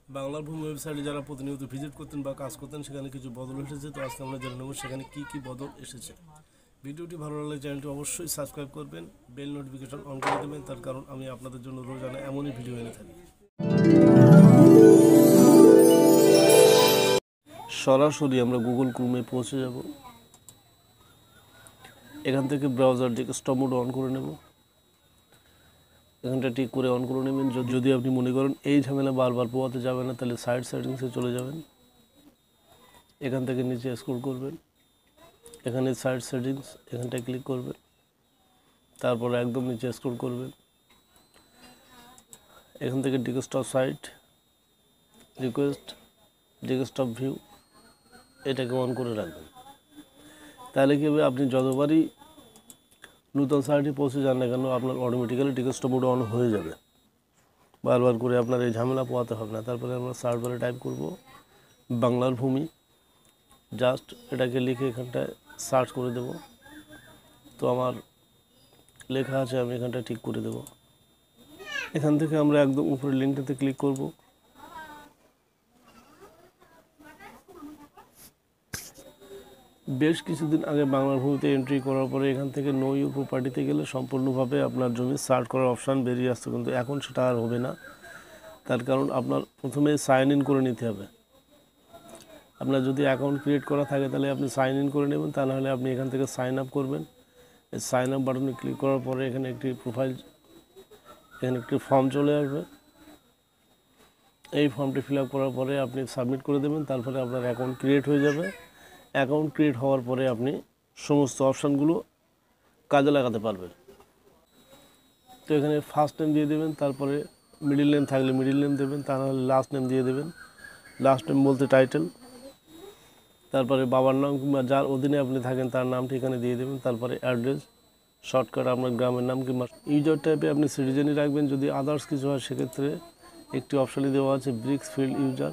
বাংলার ভূমি ওয়েবসাইটে যারা প্রতিনিয়ত ভিজিট করতেন বা কাজ করতেন সেখানে কিছু বদল এসেছে। তো আজকে আমরা জেনে নেব সেখানে কি কি বদল এসেছে। ভিডিওটি ভালো লাগলে চ্যানেলটি অবশ্যই সাবস্ক্রাইব করবেন, বেল নোটিফিকেশন অন করে দেবেন, তার কারণ আমি আপনাদের জন্য রোজানা এমনই ভিডিও এনে থাকি। সরাসরি আমরা গুগল ক্রোমে পৌঁছে যাব। এখান থেকে ব্রাউজার ডেস্কটপ মোড অন করে নেব। এখানটা টিক করে অন করে নেবেন। যদি আপনি মনে করেন এই ঝামেলা বারবার পোয়াতে যাবে না, তাহলে সাইড সেটিংসে চলে যাবেন। এখান থেকে নিচে স্ক্রল করবেন, এখানে সাইড সেটিংস, এখানটায় ক্লিক করবেন, তারপর একদম নিচে স্ক্রল করবেন। এখান থেকে desktop site request desktop view এটাকে অন করে রাখবেন। তাহলে কী হবে, আপনি যতবারই নতুন সাইটে পৌঁছে যান না কেন আপনার অটোমেটিক্যালি ডেস্কটপ মোড অন হয়ে যাবে। বারবার করে আপনার এই ঝামেলা পোয়াতে হবে না। তারপরে আমরা সার্চ বারে টাইপ করব বাংলার ভূমি, জাস্ট এটাকে লিখে এখানটায় সার্চ করে দেব। তো আমার লেখা আছে, আমি এখানটা ঠিক করে দেব। এখান থেকে আমরা একদম উপরের লিঙ্কটাতে ক্লিক করব। বেশ কিছুদিন আগে বাংলার ভূমিতে এন্ট্রি করার পরে এখান থেকে নো ইউর প্রপার্টিতে গেলে সম্পূর্ণভাবে আপনার জমি সার্চ করার অপশান বেরিয়ে আসতো, কিন্তু এখন সেটা আর হবে না। তার কারণ আপনার প্রথমে সাইন ইন করে নিতে হবে। আপনার যদি অ্যাকাউন্ট ক্রিয়েট করা থাকে তাহলে আপনি সাইন ইন করে নেবেন, তা নাহলে আপনি এখান থেকে সাইন আপ করবেন। এই সাইন আপ বাটনে ক্লিক করার পরে এখানে একটি প্রোফাইল, এখানে একটি ফর্ম চলে আসবে। এই ফর্মটি ফিল আপ করার পরে আপনি সাবমিট করে দেবেন। তারপরে আপনার অ্যাকাউন্ট ক্রিয়েট হয়ে যাবে। অ্যাকাউন্ট ক্রিয়েট হওয়ার পরে আপনি সমস্ত অপশানগুলো কাজে লাগাতে পারবেন। তো এখানে ফার্স্ট নেম দিয়ে দেবেন, তারপরে মিডিল নেম থাকলে মিডিল নেম দেবেন, তা নাহলে লাস্ট নেম দিয়ে দেবেন। লাস্ট নেম বলতে টাইটেল, তারপরে বাবার নাম কিংবা যার অধীনে আপনি থাকেন তার নামটি এখানে দিয়ে দেবেন। তারপরে অ্যাড্রেস, শর্টকাট আপনার গ্রামের নাম কিংবা ইউজার টাইপে আপনি সিটিজেনই রাখবেন। যদি আদার্স কিছু হয় সেক্ষেত্রে একটি অপশানই দেওয়া আছে ব্রিক্স ফিল্ড ইউজার।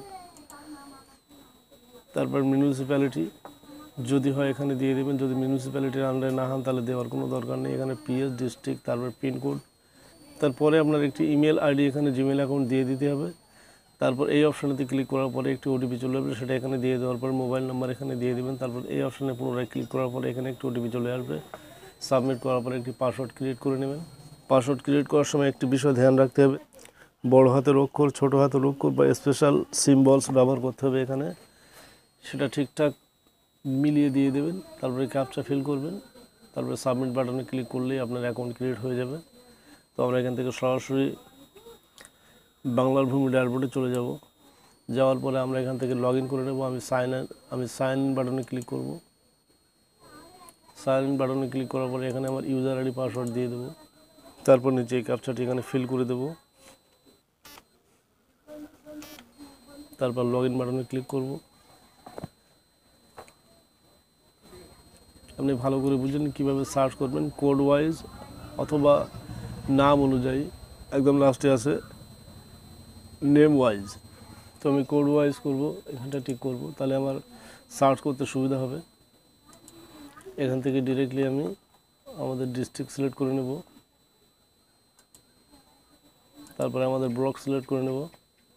তারপর মিউনিসিপ্যালিটি যদি হয় এখানে দিয়ে দেবেন। যদি মিউনিসিপ্যালিটির আন্ডারে না হন তাহলে দেওয়ার কোনো দরকার নেই। এখানে পিএস, ডিস্ট্রিক্ট, তারপর পিনকোড, তারপরে আপনার একটি ইমেল আইডি, এখানে জিমেল অ্যাকাউন্ট দিয়ে দিতে হবে। তারপর এই অপশানেতে ক্লিক করার পরে একটি ওটিপি চলে আসবে, সেটা এখানে দিয়ে দেওয়ার পর মোবাইল নাম্বার এখানে দিয়ে দেবেন। তারপর এই অপশানে পুনরায় ক্লিক করার পরে এখানে একটি ওটিপি চলে আসবে। সাবমিট করার পরে একটি পাসওয়ার্ড ক্রিয়েট করে নেবেন। পাসওয়ার্ড ক্রিয়েট করার সময় একটি বিষয় ধ্যান রাখতে হবে, বড় হাতের অক্ষর, ছোট হাতের অক্ষর বা স্পেশাল সিম্বলস ব্যবহার করতে হবে এখানে। সেটা ঠিকঠাক মিলিয়ে দিয়ে দেবেন। তারপরে ক্যাপচা ফিল করবেন। তারপরে সাবমিট বাটনে ক্লিক করলেই আপনার অ্যাকাউন্ট ক্রিয়েট হয়ে যাবে। তো আমরা এখান থেকে সরাসরি বাংলার ভূমি ড্যাশবোর্ডে চলে যাব। যাওয়ার পরে আমরা এখান থেকে লগ ইন করে নেব। আমি সাইন ইন বাটনে ক্লিক করব। সাইন ইন বাটনে ক্লিক করার পরে এখানে আমার ইউজার আইডি পাসওয়ার্ড দিয়ে দেবো। তারপর নিচে এই ক্যাপচাটি এখানে ফিল করে দেব। তারপর লগ ইন বাটনে ক্লিক করব। আপনি ভালো করে বুঝেন কীভাবে সার্চ করবেন, কোড ওয়াইজ অথবা নাম অনুযায়ী। একদম লাস্টে আছে নেম ওয়াইজ। তো আমি কোড ওয়াইজ করব, এখানটা ঠিক করব, তাহলে আমার সার্চ করতে সুবিধা হবে। এখান থেকে ডিরেক্টলি আমি আমাদের ডিস্ট্রিক্ট সিলেক্ট করে নেব। তারপরে আমাদের ব্লক সিলেক্ট করে নেব।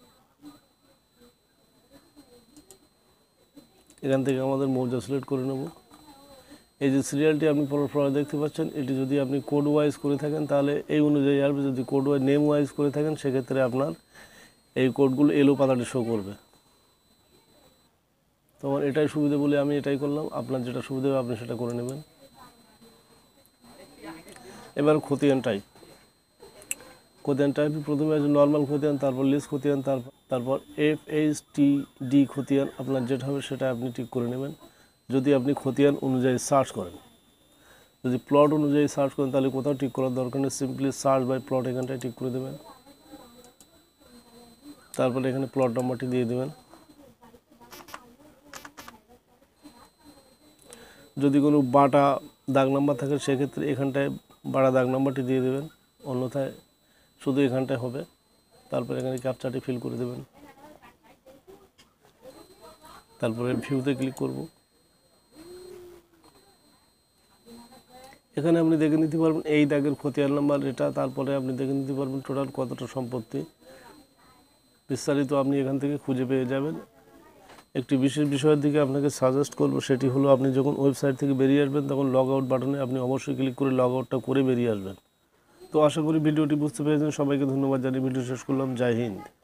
এখান থেকে আমাদের মৌজা সিলেক্ট করে নেব। এই যে সিরিয়ালটি আপনি পরে দেখতে পাচ্ছেন, এটি যদি আপনি কোড ওয়াইজ করে থাকেন তাহলে এই অনুযায়ী আসবে। যদি কোড ওয়াইজ নেম ওয়াইজ করে থাকেন সেক্ষেত্রে আপনার এই কোডগুলো এলো পাতাটি শো করবে। তো আমার এটাই সুবিধা বলে আমি এটাই করলাম। আপনার যেটা সুবিধা হবে আপনি সেটা করে নেবেন। এবার খতিয়ান টাইপ প্রথমে আছে নর্মাল খতিয়ান, তারপর লিস্ট খতিয়ান, তারপর FHTD খতিয়ান। আপনার যেটা হবে সেটা আপনি ঠিক করে নেবেন। যদি আপনি খতিয়ান অনুযায়ী সার্চ করেন, যদি প্লট অনুযায়ী সার্চ করেন তাহলে কোথাও ঠিক করার দরকার নেই, সিম্পলি সার্চ বাই প্লট এখানটায় ঠিক করে দেবেন। তারপরে এখানে প্লট নাম্বারটি দিয়ে দেবেন। যদি কোনো বাটা দাগ নাম্বার থাকে সেক্ষেত্রে এখানটায় বাটা দাগ নাম্বারটি দিয়ে দেবেন, অন্যথায় শুধু এখানটায় হবে। তারপরে এখানে ক্যাপচাটি ফিল করে দেবেন। তারপরে ভিউতে ক্লিক করব। এখানে আপনি দেখে নিতে পারবেন এই দাগের খতিয়ান নাম্বার এটা। তারপরে আপনি দেখে নিতে পারবেন টোটাল কতটা সম্পত্তি। বিস্তারিত আপনি এখান থেকে খুঁজে পেয়ে যাবেন। একটি বিশেষ বিষয়ের দিকে আপনাকে সাজেস্ট করব, সেটি হলো আপনি যখন ওয়েবসাইট থেকে বেরিয়ে আসবেন তখন লগ আউট বাটনে আপনি অবশ্যই ক্লিক করে লগ আউটটা করে বেরিয়ে আসবেন। তো আশা করি ভিডিওটি বুঝতে পেরেছেন। সবাইকে ধন্যবাদ জানিয়ে ভিডিও শেষ করলাম। জয় হিন্দ।